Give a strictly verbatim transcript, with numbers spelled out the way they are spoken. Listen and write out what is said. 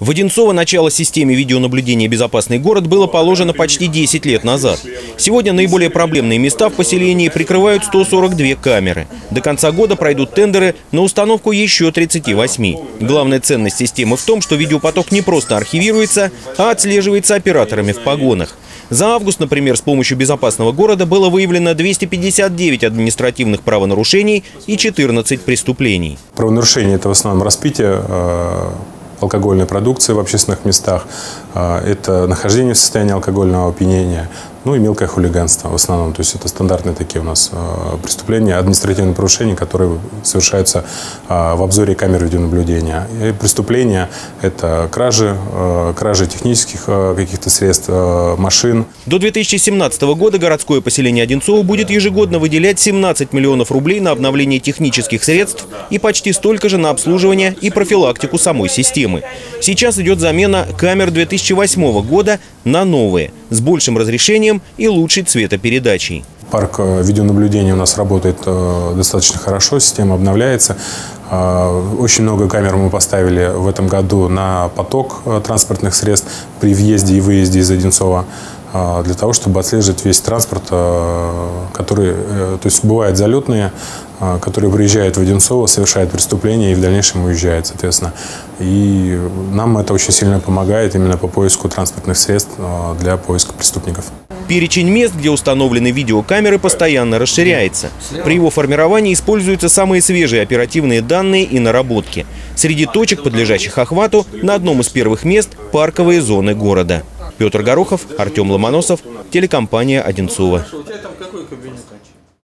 В Одинцово начало системе видеонаблюдения «Безопасный город» было положено почти десять лет назад. Сегодня наиболее проблемные места в поселении прикрывают сто сорок две камеры. До конца года пройдут тендеры на установку еще тридцати восьми. Главная ценность системы в том, что видеопоток не просто архивируется, а отслеживается операторами в погонах. За август, например, с помощью «Безопасного города» было выявлено двести пятьдесят девять административных правонарушений и четырнадцать преступлений. Правонарушения – это в основном распитие алкогольной продукции в общественных местах, это нахождение в состоянии алкогольного опьянения, ну и мелкое хулиганство в основном. То есть это стандартные такие у нас преступления, административные нарушения, которые совершаются в обзоре камер видеонаблюдения. И преступления – это кражи, кражи технических каких-то средств, машин. До две тысячи семнадцатого года городское поселение Одинцово будет ежегодно выделять семнадцать миллионов рублей на обновление технических средств и почти столько же на обслуживание и профилактику самой системы. Сейчас идет замена камер две тысячи восьмого года на новые, с большим разрешением и лучшей цветопередачей. Парк видеонаблюдения у нас работает достаточно хорошо, система обновляется. Очень много камер мы поставили в этом году на поток транспортных средств при въезде и выезде из Одинцова, для того, чтобы отслеживать весь транспорт, который, то есть бывают залетные, которые приезжают в Одинцово, совершают преступления и в дальнейшем уезжают, соответственно. И нам это очень сильно помогает именно по поиску транспортных средств для поиска преступников. Перечень мест, где установлены видеокамеры, постоянно расширяется. При его формировании используются самые свежие оперативные данные и наработки. Среди точек, подлежащих охвату, на одном из первых мест – парковые зоны города. Петр Горохов, Артем Ломоносов, телекомпания «Одинцово».